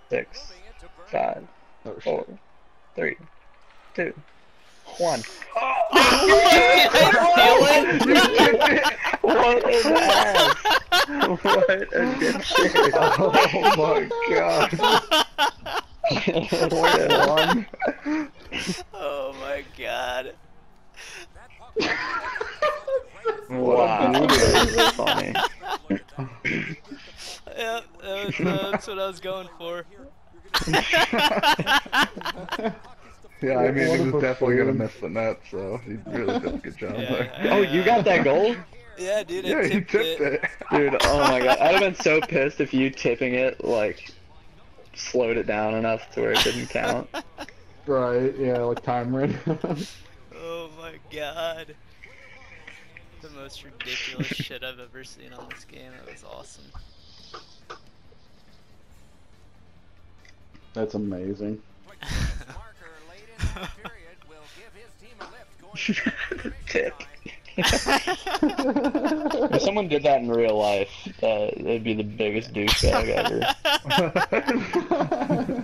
6, 5, Oh, 4, 3, 2, 1. What an ass! What a dipshit! Oh my god! What a one! Oh my god. Wow, that's funny. Yeah, that's what I was going for. Yeah, I mean, he What a was definitely gonna buffoon. miss the net, so he really did a good job there. Oh, you got that goal? Yeah, dude, Yeah, I he tipped tipped it. it. Dude, oh my god. I'd have been so pissed if you tipping it, like, slowed it down enough to where it didn't count. Right, yeah, like timer it. Oh my god. The most ridiculous shit I've ever seen on this game. That was awesome. That's amazing. Tip. If someone did that in real life, they'd be the biggest douchebag ever.